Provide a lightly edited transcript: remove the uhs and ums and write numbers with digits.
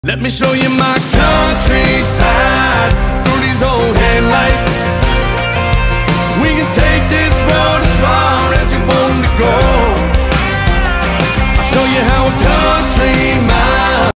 Let me show you my countryside through these old headlights. We can take this road as far as you want to go. I'll show you how